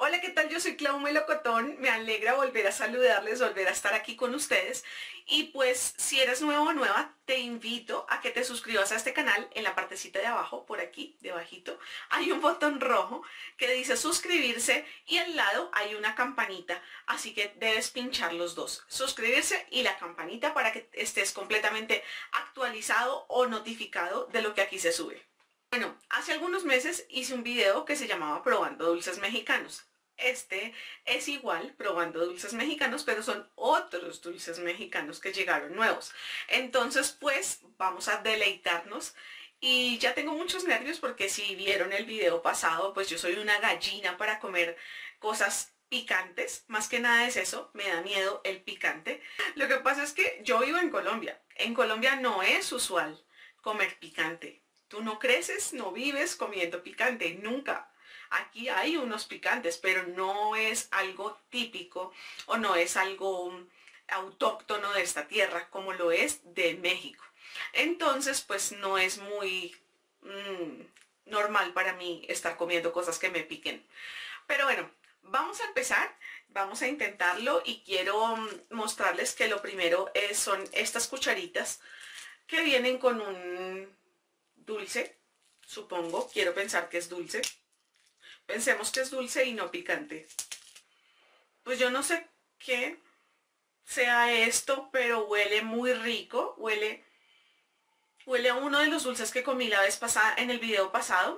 Hola, ¿qué tal? Yo soy Clau Melocotón, me alegra volver a saludarles, volver a estar aquí con ustedes. Y pues, si eres nuevo o nueva, te invito a que te suscribas a este canal. En la partecita de abajo, por aquí, debajito, hay un botón rojo que dice suscribirse y al lado hay una campanita. Así que debes pinchar los dos, suscribirse y la campanita para que estés completamente actualizado o notificado de lo que aquí se sube. Bueno, hace algunos meses hice un video que se llamaba Probando Dulces Mexicanos. Este es igual, Probando Dulces Mexicanos, pero son otros dulces mexicanos que llegaron nuevos. Entonces, pues, vamos a deleitarnos. Y ya tengo muchos nervios porque si vieron el video pasado, pues yo soy una gallina para comer cosas picantes. Más que nada es eso, me da miedo el picante. Lo que pasa es que yo vivo en Colombia. En Colombia no es usual comer picante. Tú no creces, no vives comiendo picante, nunca. Aquí hay unos picantes, pero no es algo típico o no es algo autóctono de esta tierra como lo es de México. Entonces, pues no es muy normal para mí estar comiendo cosas que me piquen. Pero bueno, vamos a empezar, vamos a intentarlo y quiero mostrarles que lo primero son estas cucharitas que vienen con un dulce, supongo, quiero pensar que es dulce. Pensemos que es dulce y no picante. Pues yo no sé qué sea esto, pero huele muy rico. Huele a uno de los dulces que comí la vez pasada, en el video pasado.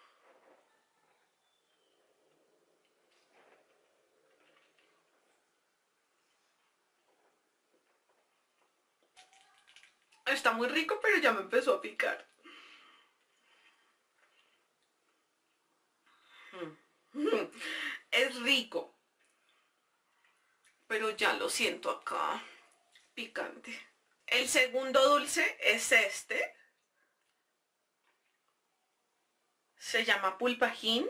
Está muy rico, pero ya me empezó a picar. Es rico, pero ya lo siento acá, picante. El segundo dulce es este. Se llama pulpajín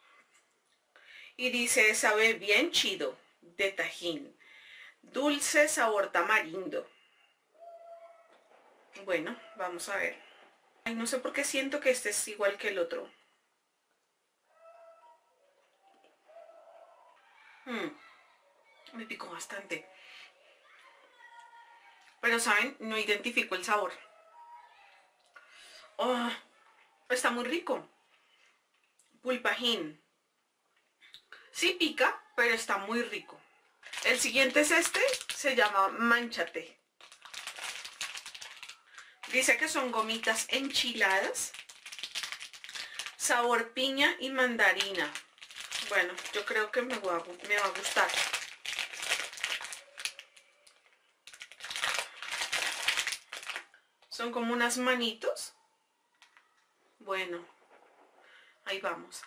y dice sabe bien chido, de tajín, dulce sabor tamarindo. Bueno, vamos a ver. Ay, no sé por qué siento que este es igual que el otro. Me picó bastante. Pero, ¿saben? No identifico el sabor. Oh, está muy rico. Pulpajín. Sí pica, pero está muy rico. El siguiente es este. Se llama Mánchate. Dice que son gomitas enchiladas. Sabor piña y mandarina. Bueno, yo creo que me va a gustar. Son como unas manitos. Bueno, ahí vamos.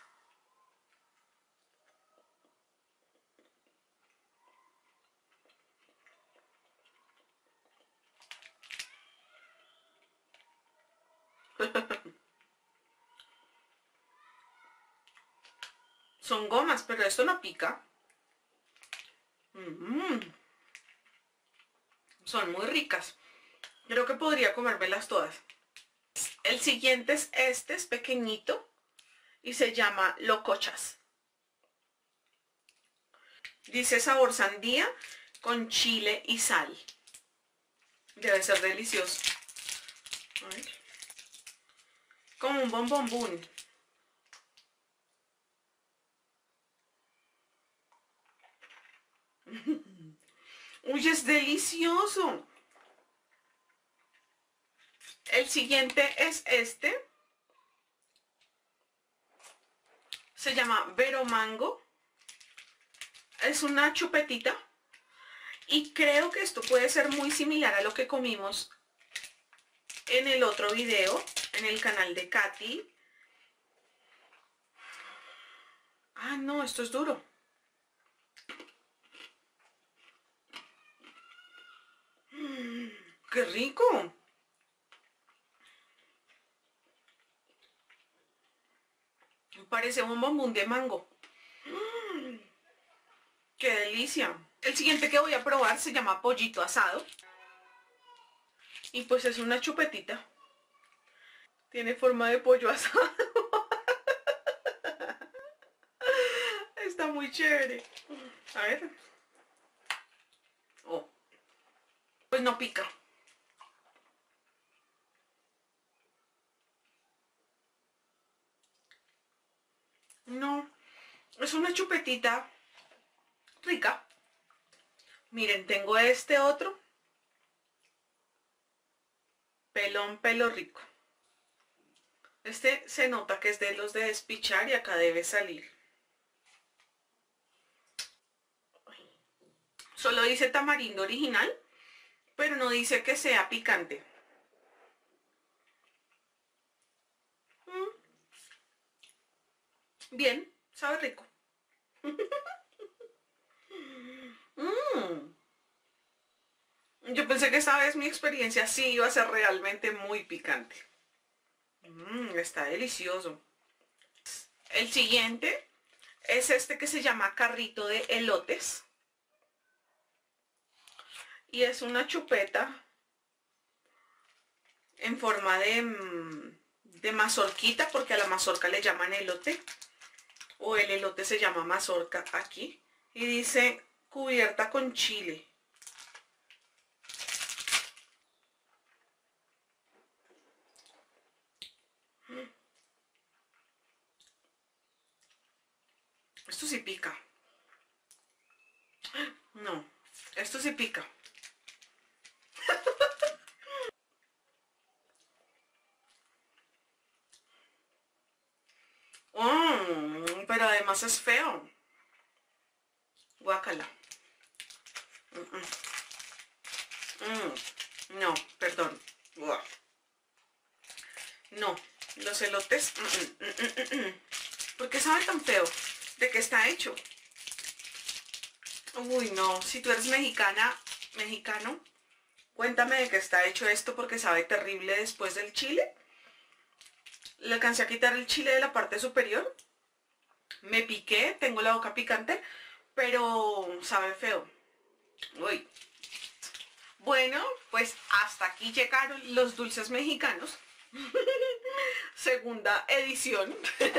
Son gomas, pero esto no pica. Son muy ricas. Creo que podría comérmelas todas. El siguiente es este, es pequeñito y se llama Locochas. Dice sabor sandía con chile y sal. Debe ser delicioso. A ver. Como un bombombún. Uy, es delicioso. El siguiente es este. Se llama Vero Mango. Es una chupetita. Y creo que esto puede ser muy similar a lo que comimos en el otro video, en el canal de Katy. Ah, no, esto es duro. ¡Qué rico! Parece un bombón de mango. ¡Qué delicia! El siguiente que voy a probar se llama pollito asado. Y pues es una chupetita. Tiene forma de pollo asado. está muy chévere. A ver. Oh. Pues no pica. No, es una chupetita rica. Miren, tengo este otro. Pelón, pelo rico. Este se nota que es de los de despichar y acá debe salir. Solo dice tamarindo original, pero no dice que sea picante. Bien, sabe rico. Yo pensé que esta vez mi experiencia sí iba a ser realmente muy picante. Está delicioso. El siguiente es este que se llama carrito de elotes. Y es una chupeta en forma de mazorquita, porque a la mazorca le llaman elote. O el elote se llama mazorca aquí. Y dice cubierta con chile. Esto sí pica. No, esto sí pica. Pero además es feo. Guácala. No, perdón. No, los elotes. ¿Por qué sabe tan feo? ¿De qué está hecho? Uy, no. Si tú eres mexicano, cuéntame de qué está hecho esto porque sabe terrible después del chile. Le alcancé a quitar el chile de la parte superior. Me piqué, tengo la boca picante, pero sabe feo. Uy. Bueno, pues hasta aquí llegaron los dulces mexicanos. Segunda edición.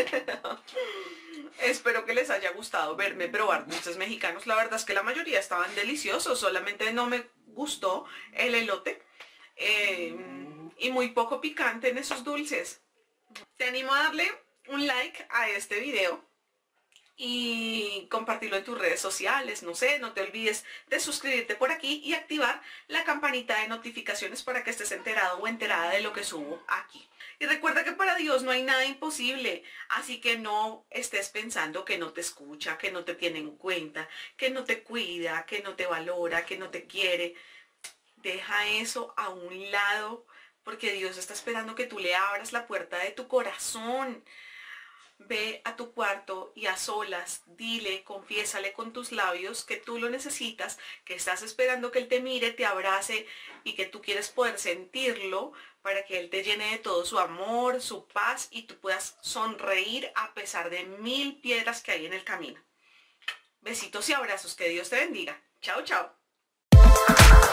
Espero que les haya gustado verme probar dulces mexicanos. La verdad es que la mayoría estaban deliciosos, solamente no me gustó el elote y muy poco picante en esos dulces. Te animo a darle un like a este video y compartirlo en tus redes sociales, no sé, no te olvides de suscribirte por aquí y activar la campanita de notificaciones para que estés enterado o enterada de lo que subo aquí. Y recuerda que para Dios no hay nada imposible, así que no estés pensando que no te escucha, que no te tiene en cuenta, que no te cuida, que no te valora, que no te quiere. Deja eso a un lado, porque Dios está esperando que tú le abras la puerta de tu corazón. Ve a tu cuarto y a solas, dile, confiésale con tus labios que tú lo necesitas, que estás esperando que Él te mire, te abrace y que tú quieres poder sentirlo para que Él te llene de todo su amor, su paz y tú puedas sonreír a pesar de 1000 piedras que hay en el camino. Besitos y abrazos, que Dios te bendiga. Chao, chao.